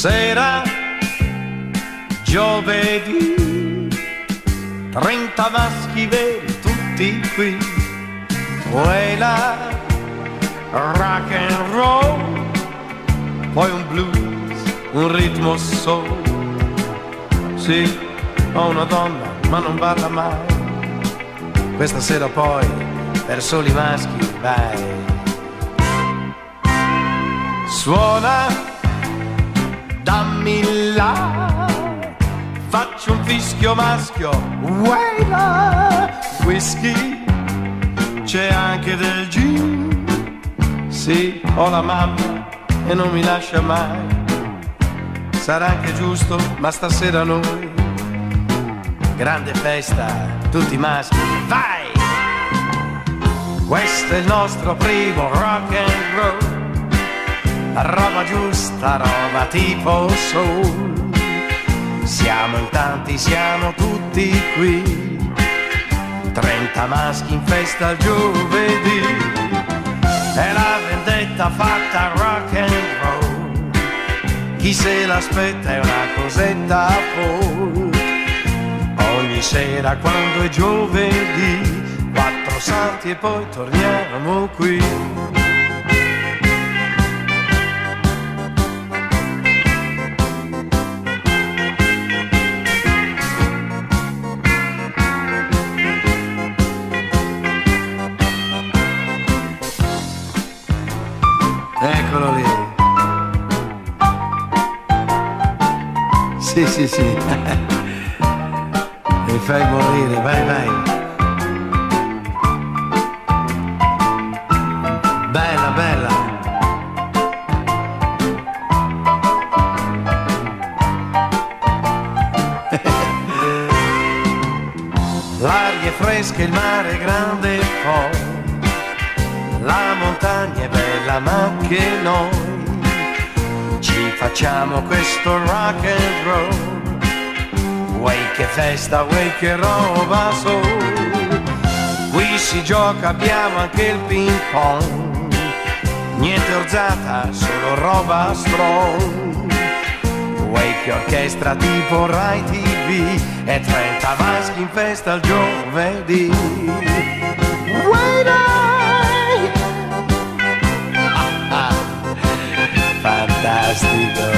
Sera, giovedì, 30 maschi veri tutti qui. Quella rock and roll, poi un blues, un ritmo soul. Sì, ho una donna ma non balla mai. Questa sera poi per soli maschi vai. Suona, dammi là, faccio un fischio maschio, waila. Whisky, c'è anche del gin. Sì, ho la mamma e non mi lascia mai. Sarà anche giusto, ma stasera noi, grande festa, tutti maschi, vai! Questo è il nostro primo rock and roll, roba giusta, roba tipo soul. Siamo in tanti, siamo tutti qui, 30 maschi in festa il giovedì. È la vendetta fatta rock and roll, chi se l'aspetta è una cosetta full. Ogni sera quando è giovedì, 4 salti e poi torniamo qui. Eccolo lì. Sì, sì, sì. Mi fai morire, vai, vai. Bella, bella. L'aria è fresca, il mare è grande e poi la montagna è bella ma che noi ci facciamo questo rock and roll. Way che festa, way che roba soul. Qui si gioca, abbiamo anche il ping pong. Niente orzata, solo roba strong. Way che orchestra tipo Rai TV e 30 maschi in festa il giovedì. Way fantastico.